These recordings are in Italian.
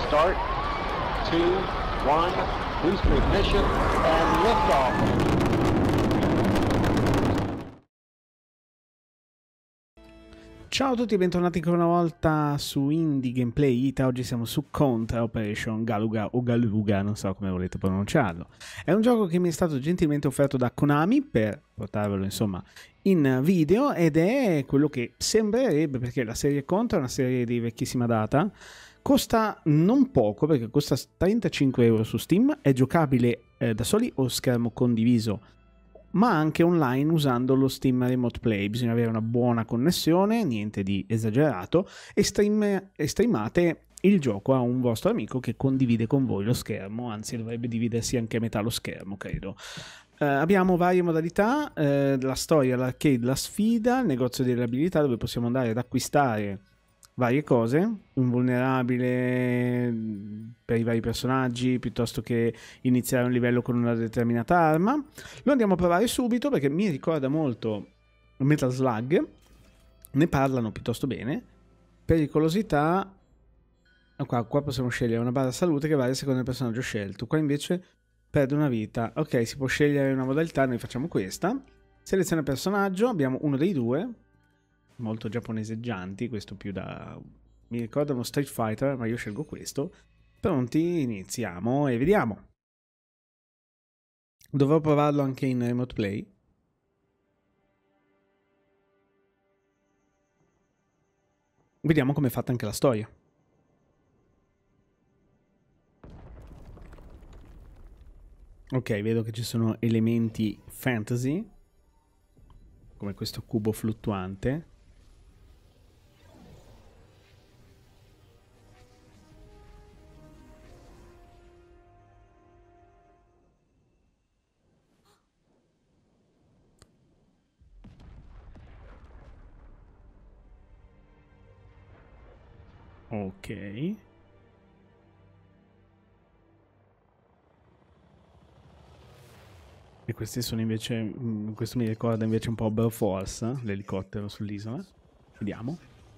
Start, 2, 1, booster ignition, and liftoff. Ciao a tutti e bentornati ancora una volta su Indie Gameplay Ita. Oggi siamo su Contra Operation Galuga o Galuga, non so come volete pronunciarlo. È un gioco che mi è stato gentilmente offerto da Konami per portarvelo insomma in video, ed è quello che sembrerebbe, perché la serie Contra è una serie di vecchissima data, costa non poco perché costa 35 euro su Steam, è giocabile da soli o schermo condiviso, ma anche online usando lo Steam Remote Play. Bisogna avere una buona connessione, niente di esagerato, e streamate il gioco a un vostro amico che condivide con voi lo schermo, anzi dovrebbe dividersi anche a metà lo schermo, credo. Abbiamo varie modalità, la storia, l'arcade, la sfida, il negozio delle abilità dove possiamo andare ad acquistare varie cose, invulnerabile per i vari personaggi, piuttosto che iniziare un livello con una determinata arma. Lo andiamo a provare subito perché mi ricorda molto Metal Slug, ne parlano piuttosto bene. Pericolosità, qua possiamo scegliere una barra salute che varia secondo il personaggio scelto, qua invece perde una vita. Ok, si può scegliere una modalità, noi facciamo questa. Seleziona personaggio, abbiamo uno dei due, molto giapponeseggianti, questo più da... mi ricorda uno Street Fighter, ma io scelgo questo. Pronti, iniziamo e vediamo. Dovrò provarlo anche in Remote Play. Vediamo com'è fatta anche la storia. Ok, vedo che ci sono elementi fantasy, come questo cubo fluttuante. Ok. E questi sono invece, questo mi ricorda invece un po' Bell Force, l'elicottero sull'isola. Vediamo.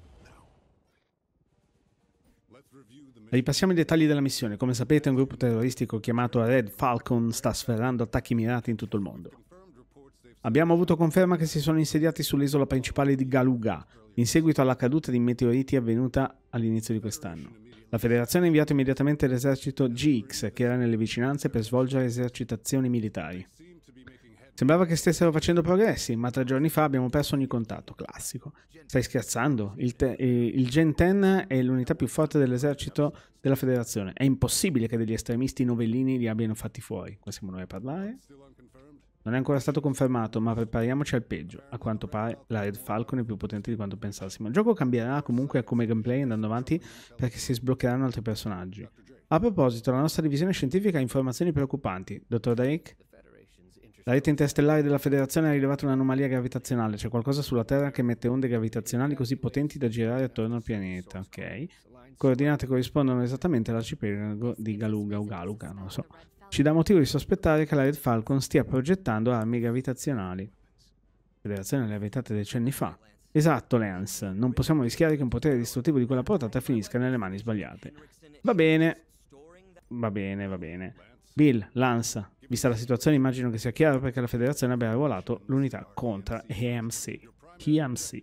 Ripassiamo i dettagli della missione. Come sapete, un gruppo terroristico chiamato Red Falcon sta sferrando attacchi mirati in tutto il mondo. Abbiamo avuto conferma che si sono insediati sull'isola principale di Galuga, in seguito alla caduta di meteoriti avvenuta all'inizio di quest'anno. La Federazione ha inviato immediatamente l'esercito GX, che era nelle vicinanze, per svolgere esercitazioni militari. Sembrava che stessero facendo progressi, ma 3 giorni fa abbiamo perso ogni contatto. Classico. Stai scherzando? Il Gen 10 è l'unità più forte dell'esercito della Federazione. È impossibile che degli estremisti novellini li abbiano fatti fuori. Qua siamo noi a parlare. Non è ancora stato confermato, ma prepariamoci al peggio. A quanto pare la Red Falcon è più potente di quanto pensassimo. Il gioco cambierà comunque come gameplay andando avanti, perché si sbloccheranno altri personaggi. A proposito, la nostra divisione scientifica ha informazioni preoccupanti. Dottor Drake? La rete interstellare della Federazione ha rilevato un'anomalia gravitazionale. C'è qualcosa sulla Terra che emette onde gravitazionali così potenti da girare attorno al pianeta. Ok. Coordinate corrispondono esattamente all'arcipelago di Galuga o Galuga, non lo so. Ci dà motivo di sospettare che la Red Falcon stia progettando armi gravitazionali. La Federazione le ha vietate decenni fa. Esatto, Lance. Non possiamo rischiare che un potere distruttivo di quella portata finisca nelle mani sbagliate. Va bene. Va bene, va bene. Bill, Lance, vista la situazione immagino che sia chiaro perché la Federazione abbia arruolato l'unità Contra EMC. EMC.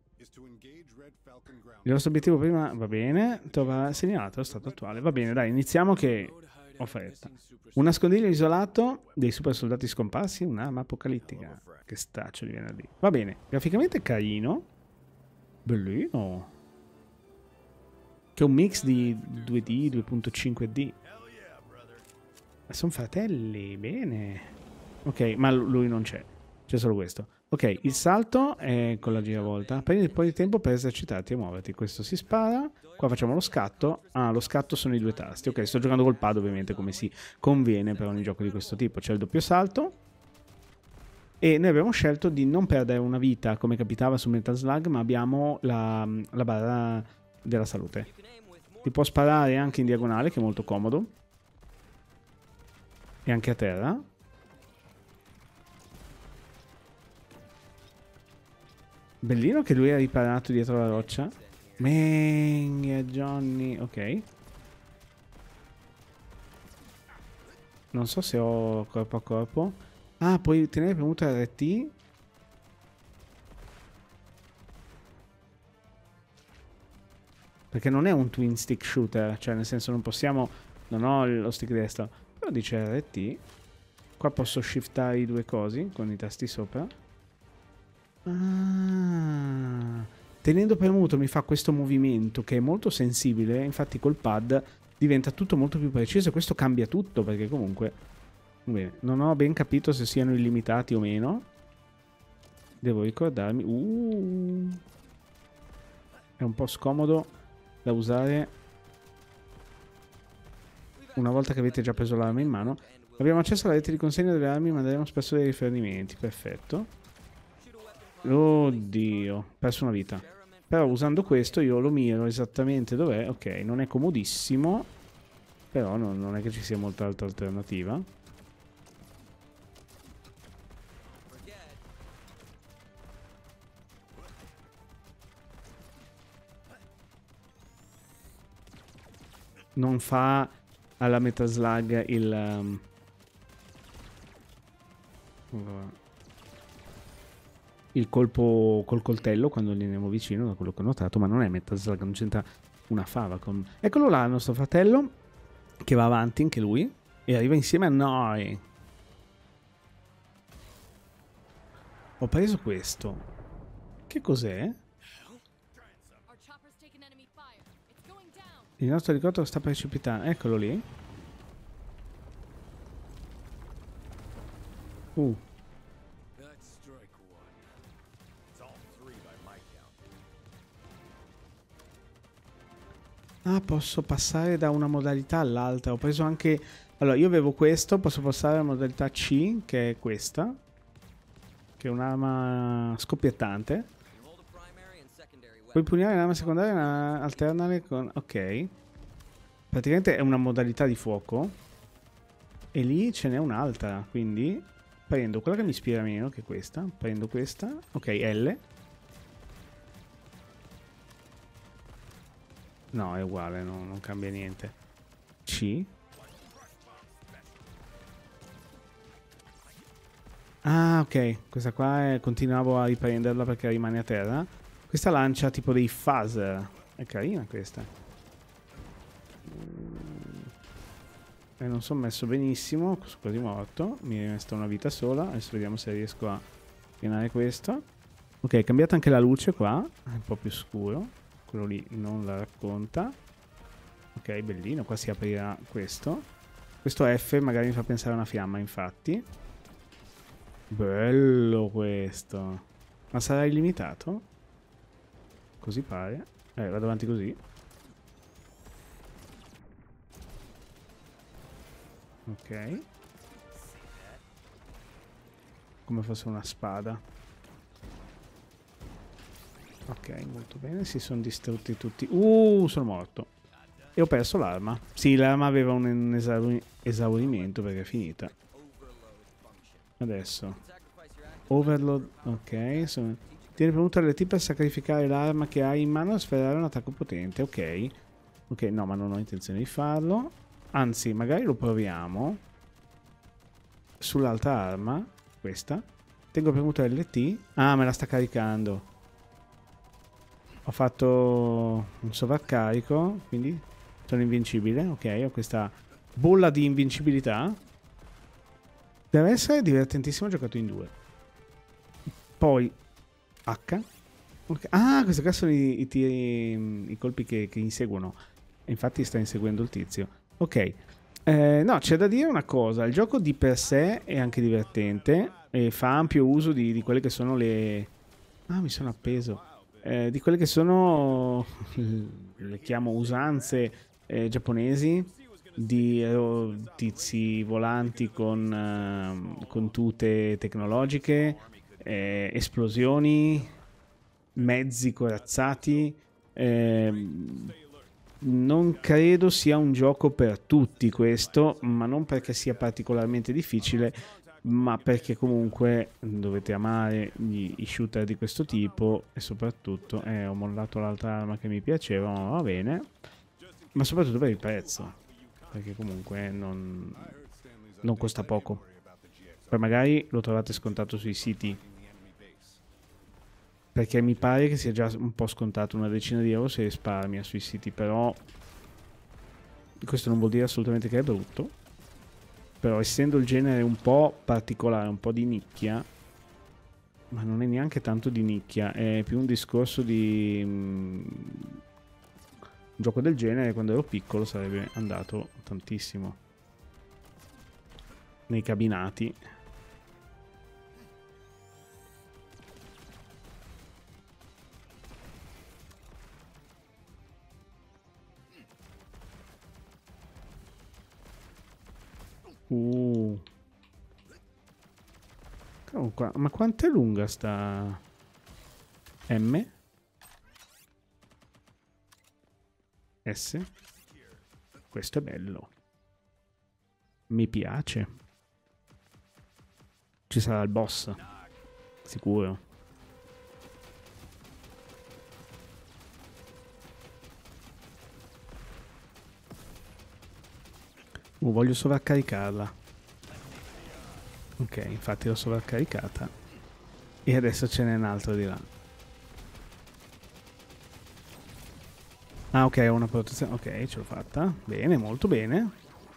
Il nostro obiettivo prima, va bene, trova segnalato lo stato attuale. Va bene, dai, iniziamo che ho fretta. Un nascondiglio isolato dei super soldati scomparsi, un'arma apocalittica. Che staccio di venerdì. Va bene, graficamente è carino. Bellino. Che è un mix di 2D, 2.5D. Sono fratelli, bene. Ok, ma lui non c'è. C'è solo questo. Ok, il salto è con la giravolta. Prendi un po' di tempo per esercitarti e muoverti. Questo si spara. Qua facciamo lo scatto. Ah, lo scatto sono i 2 tasti. Ok, sto giocando col pad ovviamente, come si conviene per ogni gioco di questo tipo. C'è il doppio salto. E noi abbiamo scelto di non perdere una vita come capitava su Metal Slug, ma abbiamo la barra della salute. Si può sparare anche in diagonale, che è molto comodo. E anche a terra. Bellino che lui ha riparato dietro la roccia. Johnny. Ok. Non so se ho corpo a corpo. Ah, puoi tenere premuto RT. Perché non è un twin stick shooter, cioè nel senso non possiamo... Non ho lo stick destro. Però dice RT. Qua posso shiftare i due cosi con i tasti sopra. Ah, tenendo premuto mi fa questo movimento che è molto sensibile. Infatti col pad diventa tutto molto più preciso e questo cambia tutto perché comunque... Bene, non ho ben capito se siano illimitati o meno. Devo ricordarmi. È un po' scomodo da usare una volta che avete già preso l'arma in mano. Abbiamo accesso alla rete di consegna delle armi, manderemo spesso dei rifornimenti. Perfetto. Oddio, ho perso una vita. Però usando questo io lo miro esattamente dov'è. Ok, non è comodissimo, però non è che ci sia molta altra alternativa. Non fa alla Metal Slug il colpo col coltello quando gli andiamo vicino, da quello che ho notato, ma non è Metal Slug, non c'entra una fava con... Eccolo là, il nostro fratello, che va avanti anche lui, e arriva insieme a noi. Ho preso questo. Che cos'è? Il nostro elicottero sta precipitando. Eccolo lì. Ah, posso passare da una modalità all'altra. Ho preso anche... Allora, io avevo questo. Posso passare alla modalità C, che è questa. Che è un'arma scoppiettante. Puoi pugnare l'arma secondaria e alternare con... Ok. Praticamente è una modalità di fuoco. E lì ce n'è un'altra. Quindi prendo quella che mi ispira meno, che è questa. Prendo questa. Ok, L. No, è uguale, no, non cambia niente. C. Ah, ok. Questa qua continuavo a riprenderla perché rimane a terra. Questa lancia tipo dei phaser. È carina questa. E non sono messo benissimo. Sono quasi morto. Mi è rimasta una vita sola. Adesso vediamo se riesco a pianare questo. Ok, è cambiata anche la luce qua. È un po' più scuro. Quello lì non la racconta. Ok, bellino. Qua si aprirà questo. Questo F magari mi fa pensare a una fiamma, infatti. Bello questo. Ma sarà illimitato? Così pare. Vado avanti così. Ok. Come fosse una spada. Ok, molto bene. Si sono distrutti tutti. Sono morto. E ho perso l'arma. Sì, l'arma aveva un esaurimento perché è finita. Adesso. Overload. Ok. Tieni premuto RT per sacrificare l'arma che hai in mano e sferrare un attacco potente. Ok. Ok, no, ma non ho intenzione di farlo. Anzi, magari lo proviamo. Sull'altra arma. Questa. Tengo premuto LT. Ah, me la sta caricando. Ho fatto un sovraccarico. Quindi sono invincibile. Ok, ho questa bolla di invincibilità. Deve essere divertentissimo giocato in due. Poi H. Okay. Ah, questi qua sono i colpi che inseguono. Infatti sta inseguendo il tizio. Ok. No, c'è da dire una cosa. Il gioco di per sé è anche divertente. E fa ampio uso di quelle che sono le... Ah, mi sono appeso. Di quelle che sono... le chiamo usanze giapponesi. Di tizi volanti con tute tecnologiche, esplosioni, mezzi corazzati. Non credo sia un gioco per tutti questo, ma non perché sia particolarmente difficile, ma perché comunque dovete amare i shooter di questo tipo. E soprattutto ho mollato l'altra arma che mi piaceva, ma va bene, ma soprattutto per il prezzo, perché comunque non non costa poco. Poi magari lo trovate scontato sui siti, perché mi pare che sia già un po' scontato, una decina di euro si risparmia sui siti, però questo non vuol dire assolutamente che è brutto. Però essendo il genere un po' particolare, un po' di nicchia, ma non è neanche tanto di nicchia, è più un discorso di un gioco del genere quando ero piccolo sarebbe andato tantissimo nei cabinati. Ma quanto è lunga sta M? S? Questo è bello. Mi piace. Ci sarà il boss. Sicuro. Voglio sovraccaricarla. Ok, infatti l'ho sovraccaricata. E adesso ce n'è un altro di là. Ah, ok, ho una protezione. Ok, ce l'ho fatta. Bene, molto bene.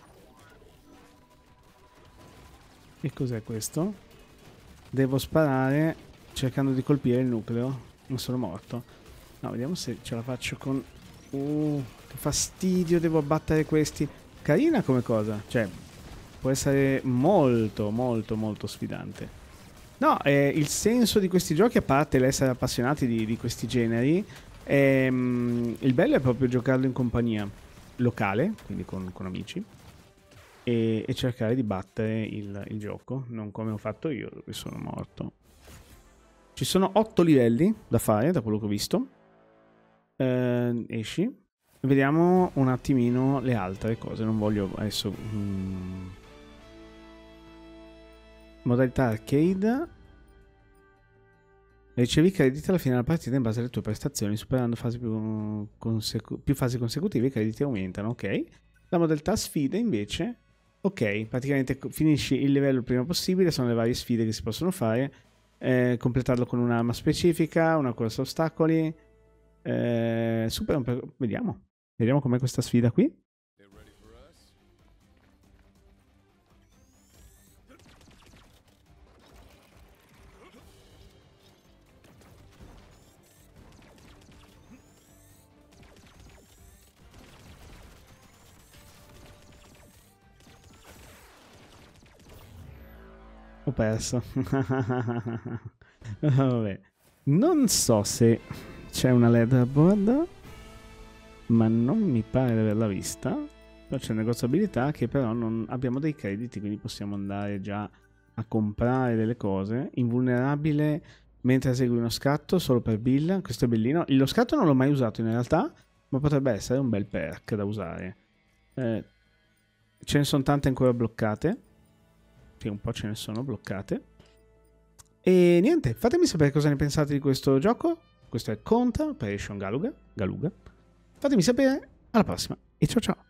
E cos'è questo? Devo sparare cercando di colpire il nucleo. Non sono morto. No, vediamo se ce la faccio con... che fastidio, devo abbattere questi. Carina come cosa. Cioè, può essere molto, molto, molto sfidante. No, il senso di questi giochi, a parte l'essere appassionati di questi generi, il bello è proprio giocarlo in compagnia locale, quindi con amici, e cercare di battere il gioco, non come ho fatto io, dove sono morto. Ci sono 8 livelli da fare, da quello che ho visto. Esci. Vediamo un attimino le altre cose, non voglio adesso... Modalità arcade. Ricevi crediti alla fine della partita in base alle tue prestazioni, superando fasi più fasi consecutive i crediti aumentano, ok. La modalità sfide invece, ok, praticamente finisci il livello il prima possibile, sono le varie sfide che si possono fare, completarlo con un'arma specifica, una corsa ostacoli, vediamo com'è questa sfida qui. Ho perso. Vabbè. Non so se c'è una leaderboard, ma non mi pare di averla vista. Poi c'è negoziabilità che però non abbiamo dei crediti, quindi possiamo andare già a comprare delle cose. Invulnerabile mentre esegui uno scatto solo per Bill. Questo è bellino. Lo scatto non l'ho mai usato in realtà, ma potrebbe essere un bel perk da usare. Ce ne sono tante ancora bloccate. Che un po' ce ne sono bloccate. E niente, fatemi sapere cosa ne pensate di questo gioco. Questo è Contra Operation Galuga. Fatemi sapere, alla prossima e ciao ciao.